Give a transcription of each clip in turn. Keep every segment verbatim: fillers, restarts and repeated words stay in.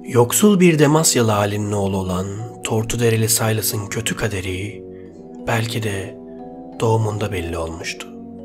Yoksul bir Demasyalı ailenin oğlu olan Tortudereli Silas'ın kötü kaderi belki de doğumunda belli olmuştu.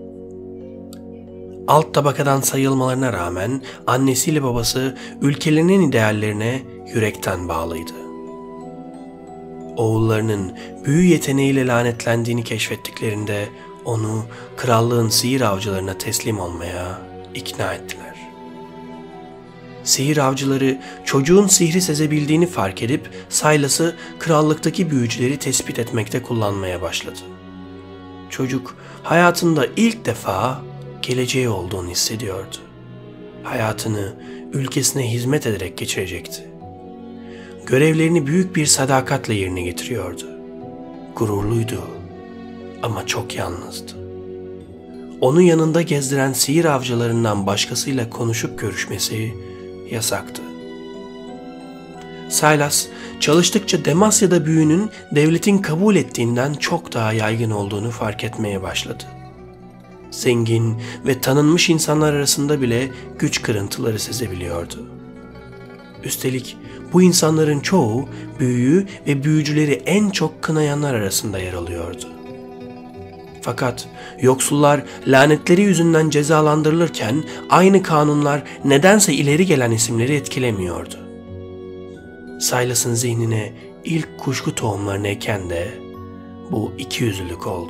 Alt tabakadan sayılmalarına rağmen annesiyle babası ülkelerinin ideallerine yürekten bağlıydı. Oğullarının büyü yeteneğiyle lanetlendiğini keşfettiklerinde onu krallığın sihir avcılarına teslim olmaya ikna ettiler. Sihir avcıları çocuğun sihri sezebildiğini fark edip Silas'ı krallıktaki büyücüleri tespit etmekte kullanmaya başladı. Çocuk hayatında ilk defa geleceği olduğunu hissediyordu. Hayatını ülkesine hizmet ederek geçirecekti. Görevlerini büyük bir sadakatle yerine getiriyordu. Gururluydu ama çok yalnızdı. Onu yanında gezdiren sihir avcılarından başkasıyla konuşup görüşmesi yasaktı. Silas çalıştıkça Demasya'da büyünün devletin kabul ettiğinden çok daha yaygın olduğunu fark etmeye başladı. Zengin ve tanınmış insanlar arasında bile güç kırıntıları sezebiliyordu. Üstelik bu insanların çoğu büyüyü ve büyücüleri en çok kınayanlar arasında yer alıyordu. Fakat yoksullar lanetleri yüzünden cezalandırılırken aynı kanunlar nedense ileri gelen isimleri etkilemiyordu. Silas'ın zihnine ilk kuşku tohumlarını eken de bu ikiyüzlülük oldu.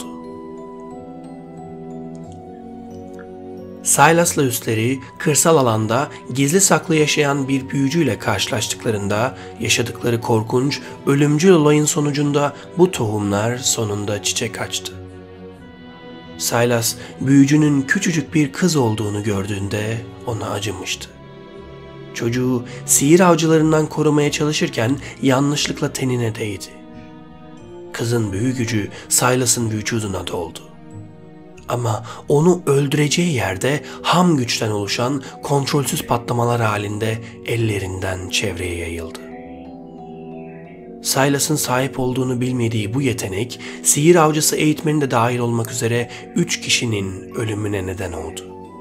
Silas'la üstleri kırsal alanda gizli saklı yaşayan bir büyücüyle karşılaştıklarında yaşadıkları korkunç, ölümcül olayın sonucunda bu tohumlar sonunda çiçek açtı. Silas, büyücünün küçücük bir kız olduğunu gördüğünde ona acımıştı. Çocuğu sihir avcılarından korumaya çalışırken yanlışlıkla tenine değdi. Kızın büyü gücü Silas'ın vücuduna doldu. Ama onu öldüreceği yerde ham güçten oluşan kontrolsüz patlamalar halinde ellerinden çevreye yayıldı. Silas'ın sahip olduğunu bilmediği bu yetenek, sihir avcısı eğitmeni de dahil olmak üzere üç kişinin ölümüne neden oldu.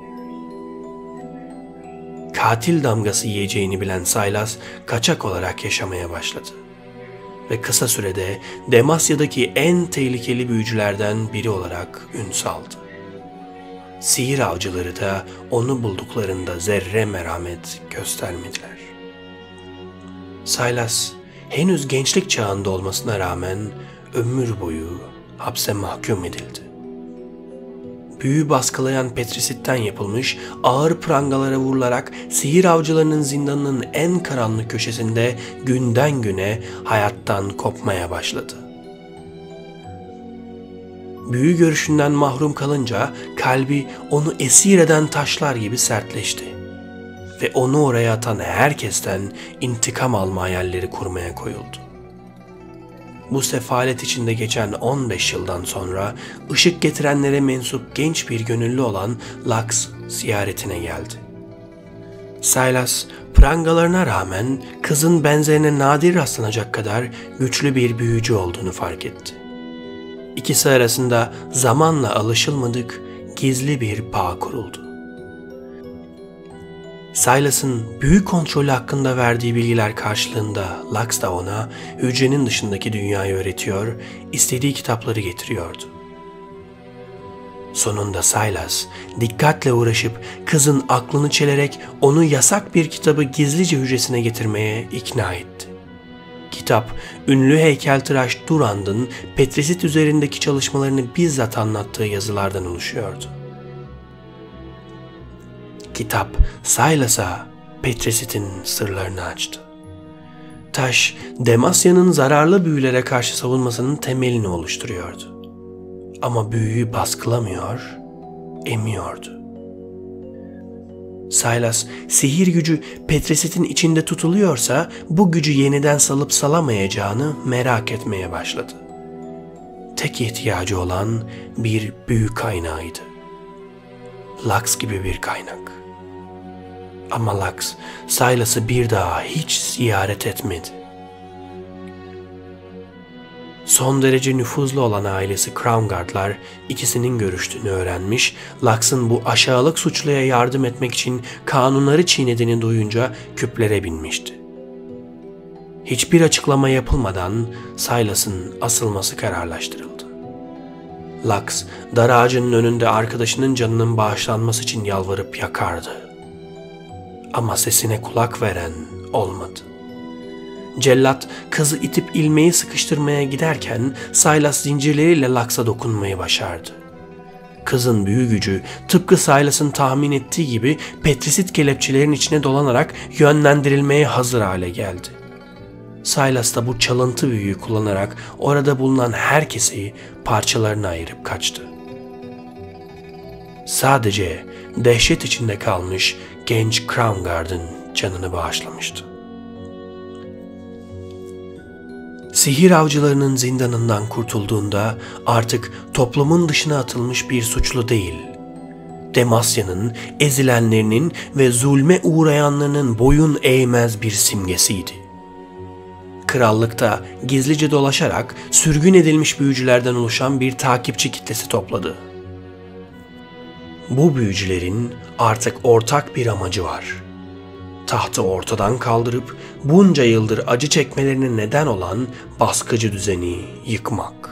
Katil damgası yiyeceğini bilen Silas, kaçak olarak yaşamaya başladı. Ve kısa sürede Demasya'daki en tehlikeli büyücülerden biri olarak ün saldı. Sihir avcıları da onu bulduklarında zerre merhamet göstermediler. Silas, henüz gençlik çağında olmasına rağmen ömür boyu hapse mahkum edildi. Büyü baskılayan petrisitten yapılmış ağır prangalara vurularak sihir avcılarının zindanının en karanlık köşesinde günden güne hayattan kopmaya başladı. Büyü görüşünden mahrum kalınca kalbi onu esir eden taşlar gibi sertleşti ve onu oraya atan herkesten intikam alma hayalleri kurmaya koyuldu. Bu sefalet içinde geçen on beş yıldan sonra ışık getirenlere mensup genç bir gönüllü olan Lux ziyaretine geldi. Silas, prangalarına rağmen kızın benzerine nadir rastlanacak kadar güçlü bir büyücü olduğunu fark etti. İkisi arasında zamanla alışılmadık gizli bir bağ kuruldu. Silas'ın büyü kontrolü hakkında verdiği bilgiler karşılığında Lux da ona hücrenin dışındaki dünyayı öğretiyor, istediği kitapları getiriyordu. Sonunda Silas dikkatle uğraşıp kızın aklını çelerek onu yasak bir kitabı gizlice hücresine getirmeye ikna etti. Kitap, ünlü heykeltıraş Durand'ın Petrisit üzerindeki çalışmalarını bizzat anlattığı yazılardan oluşuyordu. Kitap, Silas'a Petrisit'in sırlarını açtı. Taş, Demasya'nın zararlı büyülere karşı savunmasının temelini oluşturuyordu. Ama büyüyü baskılamıyor, emiyordu. Silas, sihir gücü Petrisit'in içinde tutuluyorsa bu gücü yeniden salıp salamayacağını merak etmeye başladı. Tek ihtiyacı olan bir büyü kaynağıydı. Lux gibi bir kaynak. Ama Lux, Silas'ı bir daha hiç ziyaret etmedi. Son derece nüfuzlu olan ailesi Crownguard'lar ikisinin görüştüğünü öğrenmiş, Lux'ın bu aşağılık suçluya yardım etmek için kanunları çiğnediğini duyunca küplere binmişti. Hiçbir açıklama yapılmadan Silas'ın asılması kararlaştırıldı. Lux, dar ağacının önünde arkadaşının canının bağışlanması için yalvarıp yakardı. Ama sesine kulak veren olmadı. Cellat kızı itip ilmeği sıkıştırmaya giderken Silas zincirleriyle Lux'a dokunmayı başardı. Kızın büyü gücü tıpkı Silas'ın tahmin ettiği gibi petrisit kelepçelerin içine dolanarak yönlendirilmeye hazır hale geldi. Silas da bu çalıntı büyüyü kullanarak orada bulunan herkesi parçalarına ayırıp kaçtı. Sadece dehşet içinde kalmış genç Crownguard'ın canını bağışlamıştı. Sihir avcılarının zindanından kurtulduğunda artık toplumun dışına atılmış bir suçlu değil, Demacia'nın ezilenlerinin ve zulme uğrayanlarının boyun eğmez bir simgesiydi. Krallıkta gizlice dolaşarak sürgün edilmiş büyücülerden oluşan bir takipçi kitlesi topladı. Bu büyücülerin artık ortak bir amacı var. Tahtı ortadan kaldırıp bunca yıldır acı çekmelerine neden olan baskıcı düzeni yıkmak.